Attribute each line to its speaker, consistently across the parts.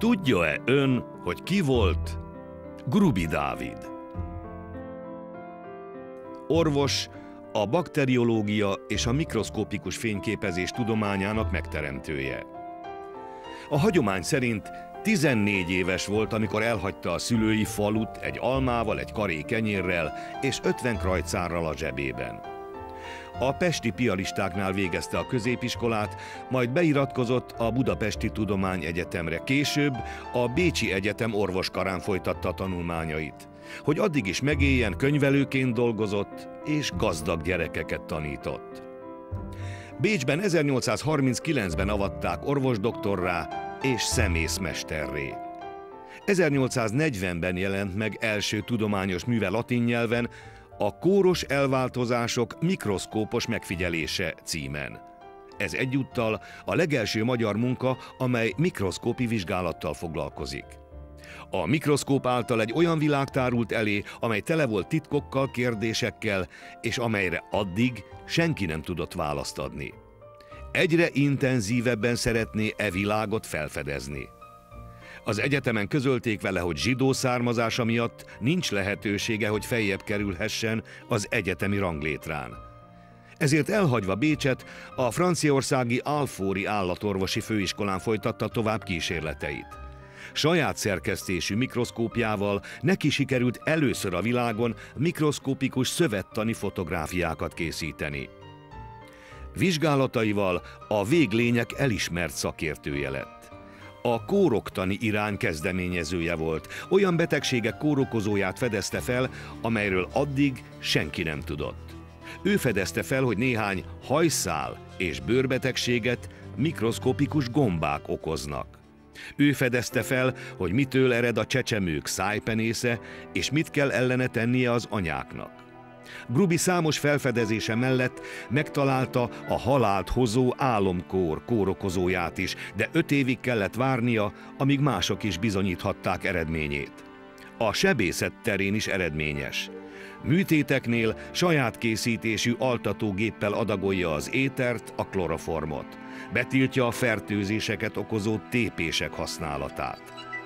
Speaker 1: Tudja-e ön, hogy ki volt Gruby Dávid? Orvos, a bakteriológia és a mikroszkopikus fényképezés tudományának megteremtője. A hagyomány szerint 14 éves volt, amikor elhagyta a szülői falut egy almával, egy karé kenyérrel és 50 krajcárral a zsebében. A pesti piaristáknál végezte a középiskolát, majd beiratkozott a Budapesti Tudományegyetemre, később a Bécsi Egyetem orvoskarán folytatta a tanulmányait. Hogy addig is megéljen, könyvelőként dolgozott és gazdag gyerekeket tanított. Bécsben 1839-ben avatták orvosdoktorrá és szemészmesterré. 1840-ben jelent meg első tudományos műve latin nyelven, a Kóros elváltozások mikroszkópos megfigyelése címen. Ez egyúttal a legelső magyar munka, amely mikroszkópi vizsgálattal foglalkozik. A mikroszkóp által egy olyan világ tárult elé, amely tele volt titkokkal, kérdésekkel, és amelyre addig senki nem tudott választ adni. Egyre intenzívebben szeretné e világot felfedezni. Az egyetemen közölték vele, hogy zsidó származása miatt nincs lehetősége, hogy feljebb kerülhessen az egyetemi ranglétrán. Ezért elhagyva Bécset, a franciaországi Alfori állatorvosi főiskolán folytatta tovább kísérleteit. Saját szerkesztésű mikroszkópjával neki sikerült először a világon mikroszkopikus szövettani fotográfiákat készíteni. Vizsgálataival a véglények elismert szakértője lett. A kóroktani irány kezdeményezője volt, olyan betegségek kórokozóját fedezte fel, amelyről addig senki nem tudott. Ő fedezte fel, hogy néhány hajszál és bőrbetegséget mikroszkopikus gombák okoznak. Ő fedezte fel, hogy mitől ered a csecsemők szájpenésze, és mit kell ellene tennie az anyáknak. Gruby számos felfedezése mellett megtalálta a halált hozó álomkór kórokozóját is, de 5 évig kellett várnia, amíg mások is bizonyíthatták eredményét. A sebészet terén is eredményes. Műtéteknél saját készítésű altatógéppel adagolja az étert, a kloroformot. Betiltja a fertőzéseket okozó tépések használatát.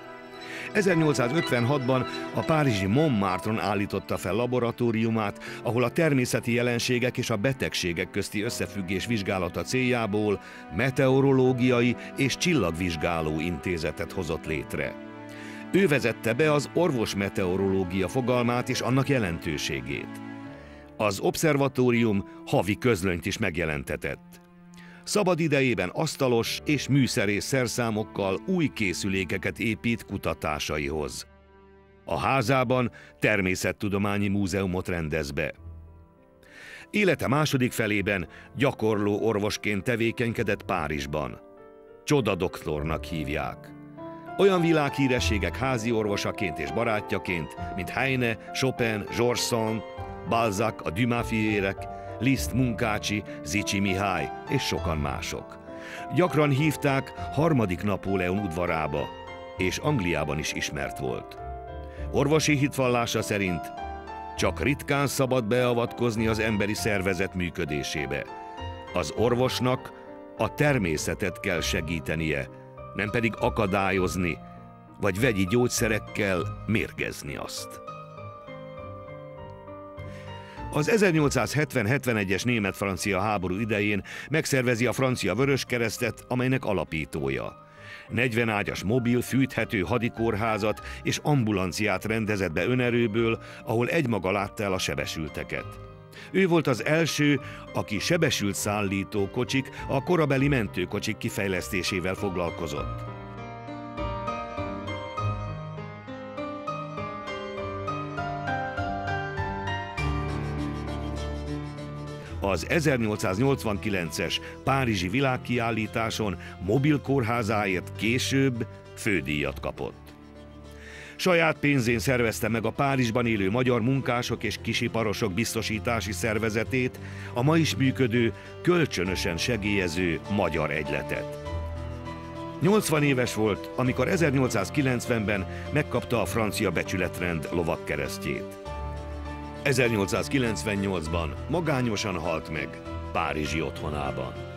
Speaker 1: 1856-ban a párizsi Montmartre-on állította fel laboratóriumát, ahol a természeti jelenségek és a betegségek közti összefüggés vizsgálata céljából meteorológiai és csillagvizsgáló intézetet hozott létre. Ő vezette be az orvosmeteorológia fogalmát és annak jelentőségét. Az obszervatórium havi közlönyt is megjelentetett. Szabad idejében asztalos és műszerész szerszámokkal új készülékeket épít kutatásaihoz. A házában természettudományi múzeumot rendez be. Élete második felében gyakorló orvosként tevékenykedett Párizsban. Csodadoktornak hívják. Olyan világhírességek házi orvosaként és barátjaként, mint Heine, Chopin, Georges Sand, Balzac, a Dumas-fiérek, Liszt, Munkácsi, Zichy Mihály és sokan mások. Gyakran hívták harmadik Napóleon udvarába, és Angliában is ismert volt. Orvosi hitvallása szerint csak ritkán szabad beavatkozni az emberi szervezet működésébe. Az orvosnak a természetet kell segítenie, nem pedig akadályozni, vagy vegyi gyógyszerekkel mérgezni azt. Az 1870-71-es német-francia háború idején megszervezi a francia Vöröskeresztet, amelynek alapítója. 40 ágyas mobil, fűthető hadikórházat és ambulanciát rendezett be önerőből, ahol egymaga látta el a sebesülteket. Ő volt az első, aki sebesült szállítókocsik, a korabeli mentőkocsik kifejlesztésével foglalkozott. Az 1889-es párizsi világkiállításon mobil kórházáért később fődíjat kapott. Saját pénzén szervezte meg a Párizsban élő magyar munkások és kisiparosok biztosítási szervezetét, a ma is működő, kölcsönösen segélyező Magyar Egyletet. 80 éves volt, amikor 1890-ben megkapta a francia becsületrend lovagkeresztjét. 1898-ban magányosan halt meg párizsi otthonában.